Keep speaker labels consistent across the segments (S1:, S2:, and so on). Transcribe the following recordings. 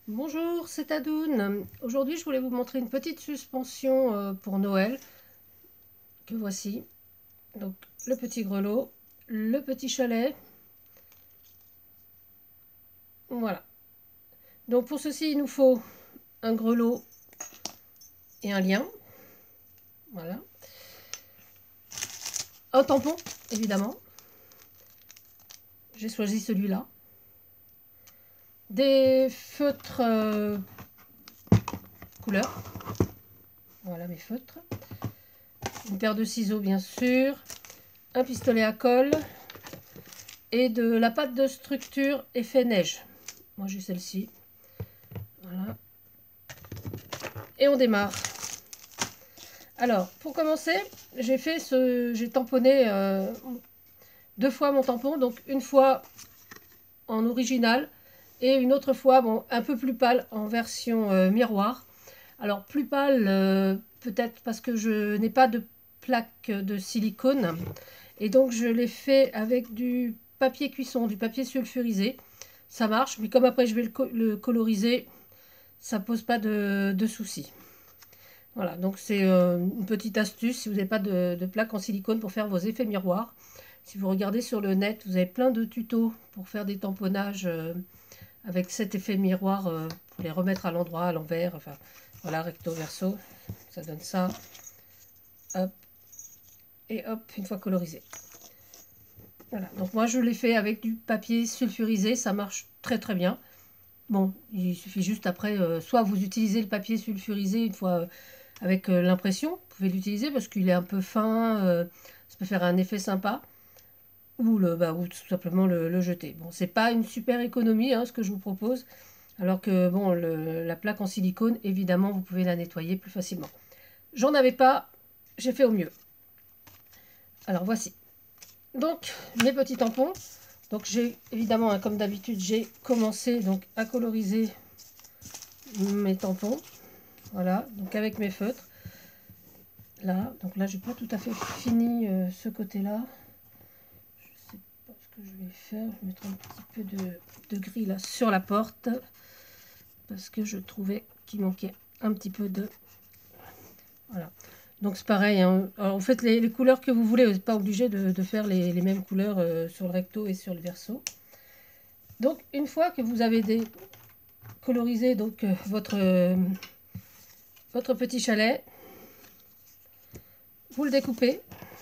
S1: Bonjour, c'est Adoune. Aujourd'hui, je voulais vous montrer une petite suspension pour Noël que voici. Donc, le petit grelot, le petit chalet. Voilà. Donc, pour ceci, il nous faut un grelot et un lien. Voilà. Un tampon, évidemment. J'ai choisi celui-là. Des feutres couleur. Voilà mes feutres. Une paire de ciseaux, bien sûr. Un pistolet à colle. Et de la pâte de structure effet neige. Moi j'ai celle-ci. Voilà. Et on démarre. Alors, pour commencer, j'ai tamponné deux fois mon tampon. Donc une fois en original et une autre fois, bon, un peu plus pâle en version miroir. Alors plus pâle, peut-être parce que je n'ai pas de plaque de silicone. Et donc je l'ai fait avec du papier cuisson, du papier sulfurisé. Ça marche, mais comme après je vais le coloriser, ça pose pas de soucis. Voilà, donc c'est une petite astuce si vous n'avez pas de plaque en silicone pour faire vos effets miroirs. Si vous regardez sur le net, vous avez plein de tutos pour faire des tamponnages avec cet effet miroir pour les remettre à l'endroit, à l'envers. Enfin, voilà, recto verso, ça donne ça. Hop, et hop, une fois colorisé. Voilà, donc moi je l'ai fait avec du papier sulfurisé, ça marche très très bien. Bon, il suffit juste après, soit vous utilisez le papier sulfurisé une fois avec l'impression, vous pouvez l'utiliser parce qu'il est un peu fin, ça peut faire un effet sympa, ou tout simplement le jeter. Bon, c'est pas une super économie hein, ce que je vous propose, alors que bon, la plaque en silicone, évidemment, vous pouvez la nettoyer plus facilement. J'en avais pas, j'ai fait au mieux. Alors voici. Donc mes petits tampons. Donc j'ai évidemment, hein, comme d'habitude, j'ai commencé donc à coloriser mes tampons. Voilà, donc avec mes feutres. Là, donc là, j'ai pas tout à fait fini ce côté-là. Je sais pas ce que je vais faire. Je vais mettre un petit peu de gris là sur la porte parce que je trouvais qu'il manquait un petit peu de. Voilà. Donc c'est pareil. Hein. Alors, en fait, les couleurs que vous voulez, vous n'êtes pas obligé de faire les mêmes couleurs sur le recto et sur le verso. Donc une fois que vous avez colorisé donc votre petit chalet, vous le découpez.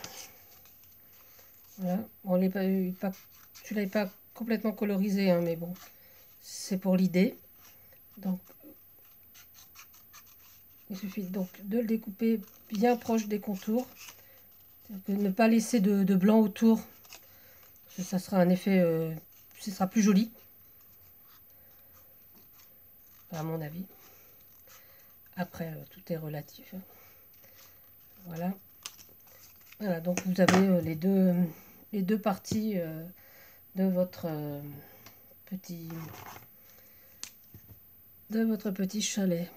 S1: Voilà. Bon, celui-là n'est pas complètement colorisé, hein, mais bon, c'est pour l'idée. Donc, il suffit donc de le découper bien proche des contours. Ne pas laisser de blanc autour. Parce que ça sera un effet, ce sera plus joli. À mon avis. Après, tout est relatif. Voilà. Voilà, donc vous avez les deux parties de votre petit chalet.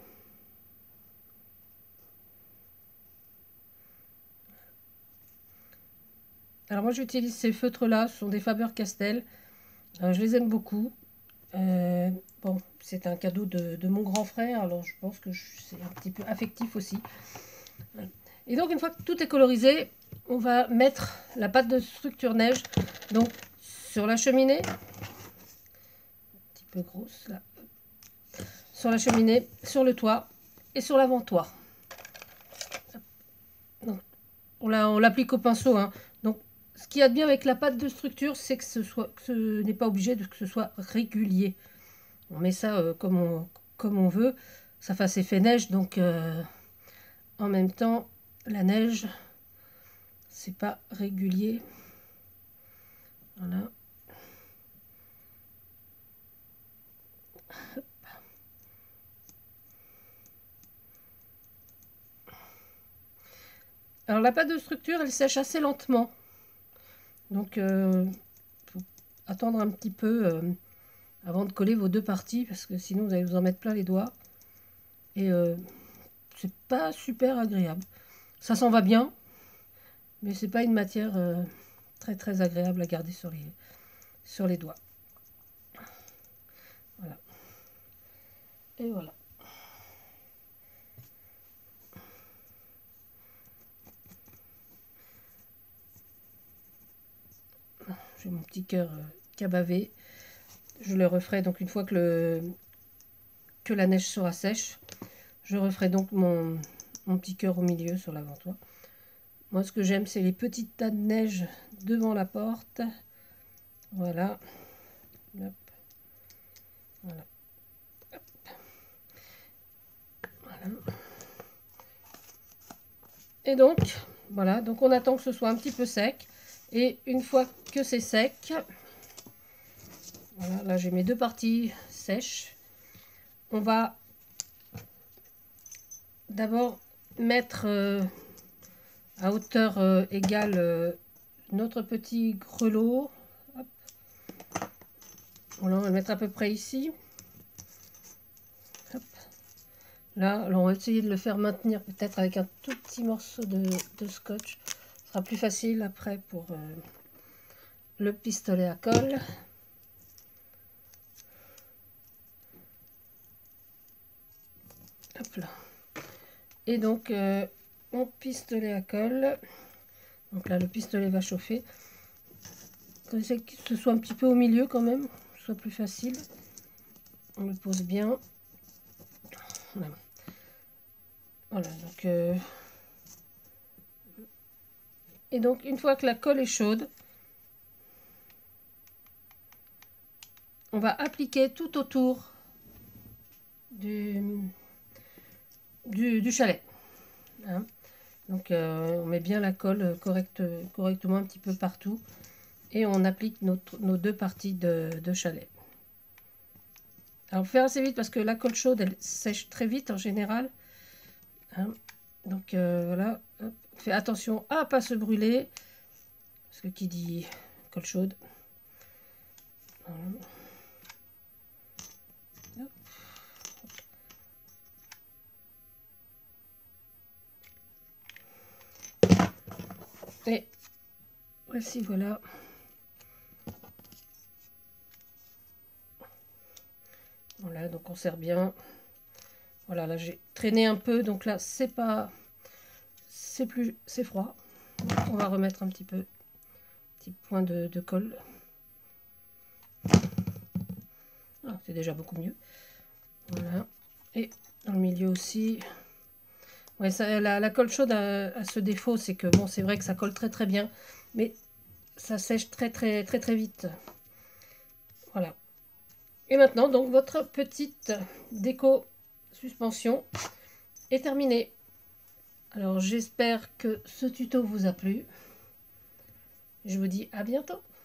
S1: Alors moi j'utilise ces feutres là, ce sont des Faber-Castell. Je les aime beaucoup. Bon, c'est un cadeau de mon grand frère, alors je pense que c'est un petit peu affectif aussi. Et donc une fois que tout est colorisé, on va mettre la pâte de structure neige donc sur la cheminée, un petit peu grosse là, sur la cheminée, sur le toit et sur l'avant-toit. On l'applique au pinceau. Hein. Donc ce qu'il y a de bien avec la pâte de structure, c'est que ce n'est pas obligé que ce soit régulier. On met ça comme on veut. Ça fasse effet neige, donc en même temps, la neige, c'est pas régulier. Voilà. Alors la pâte de structure, elle sèche assez lentement. Donc, faut attendre un petit peu avant de coller vos deux parties, parce que sinon vous allez vous en mettre plein les doigts. Et c'est pas super agréable. Ça s'en va bien, mais c'est pas une matière très très agréable à garder sur les doigts. Voilà. Et voilà. J'ai mon petit cœur qui a bavé. Je le referai donc une fois que la neige sera sèche. Je referai donc mon petit cœur au milieu sur l'avant-toit. Moi, ce que j'aime, c'est les petites tas de neige devant la porte. Voilà. Hop. Voilà. Hop. Voilà. Et donc, voilà. Donc, on attend que ce soit un petit peu sec. Et une fois que c'est sec, voilà, là, j'ai mes deux parties sèches. On va d'abord mettre à hauteur égale notre petit grelot. Hop. Voilà, on va le mettre à peu près ici. Hop. Là, alors on va essayer de le faire maintenir peut-être avec un tout petit morceau de scotch. Ce sera plus facile après pour le pistolet à colle. Hop là. Et donc, mon pistolet à colle. Donc là, le pistolet va chauffer. J'essaie que ce soit un petit peu au milieu quand même, que ce soit plus facile. On le pose bien. Voilà. Voilà, donc... Et donc, une fois que la colle est chaude, on va appliquer tout autour du chalet. Hein. Donc, on met bien la colle correctement un petit peu partout. Et on applique nos deux parties de chalet. Alors, faire assez vite parce que la colle chaude, elle sèche très vite en général. Hein. Donc, voilà. Hop. On fait attention à ne pas se brûler. Parce que qui dit colle chaude. Voilà. Et voici, voilà. Voilà, donc on serre bien. Voilà, là j'ai traîné un peu, donc là c'est pas, c'est froid. On va remettre un petit point de colle. Ah, c'est déjà beaucoup mieux. Voilà. Et dans le milieu aussi. Ouais, ça, la colle chaude a ce défaut, c'est que bon, c'est vrai que ça colle très bien, mais ça sèche très vite. Voilà. Et maintenant, donc votre petite déco suspension est terminée. Alors j'espère que ce tuto vous a plu. Je vous dis à bientôt.